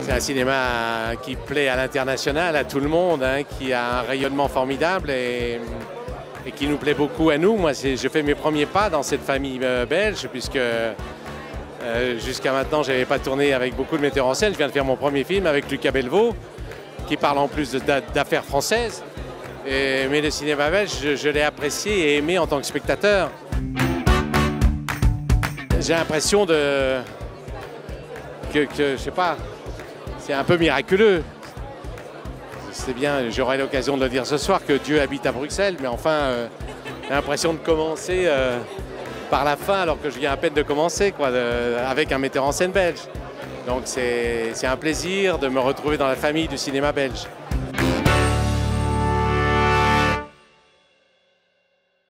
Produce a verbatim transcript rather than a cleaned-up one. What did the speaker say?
C'est un cinéma qui plaît à l'international, à tout le monde, hein, qui a un rayonnement formidable et, et qui nous plaît beaucoup à nous. Moi, je fais mes premiers pas dans cette famille euh, belge, puisque euh, jusqu'à maintenant, je n'avais pas tourné avec beaucoup de metteurs en scène. Je viens de faire mon premier film avec Lucas Belvaux, qui parle en plus d'affaires françaises. Et, mais le cinéma belge, je, je l'ai apprécié et aimé en tant que spectateur. J'ai l'impression de... que, que je sais pas... C'est un peu miraculeux. C'est bien, j'aurai l'occasion de le dire ce soir, que Dieu habite à Bruxelles, mais enfin, euh, j'ai l'impression de commencer euh, par la fin, alors que je viens à peine de commencer, quoi, de, avec un metteur en scène belge. Donc c'est un plaisir de me retrouver dans la famille du cinéma belge.